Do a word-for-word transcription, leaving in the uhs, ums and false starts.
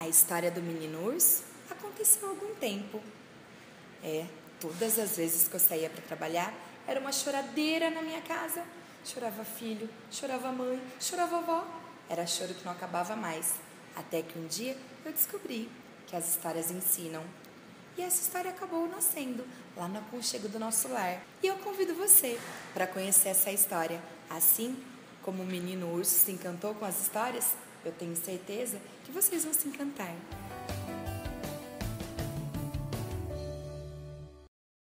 A história do menino urso aconteceu há algum tempo. É, todas as vezes que eu saía para trabalhar, era uma choradeira na minha casa. Chorava filho, chorava mãe, chorava avó. Era choro que não acabava mais. Até que um dia eu descobri que as histórias ensinam. E essa história acabou nascendo lá no aconchego do nosso lar. E eu convido você para conhecer essa história. Assim como o menino urso se encantou com as histórias, eu tenho certeza que vocês vão se encantar.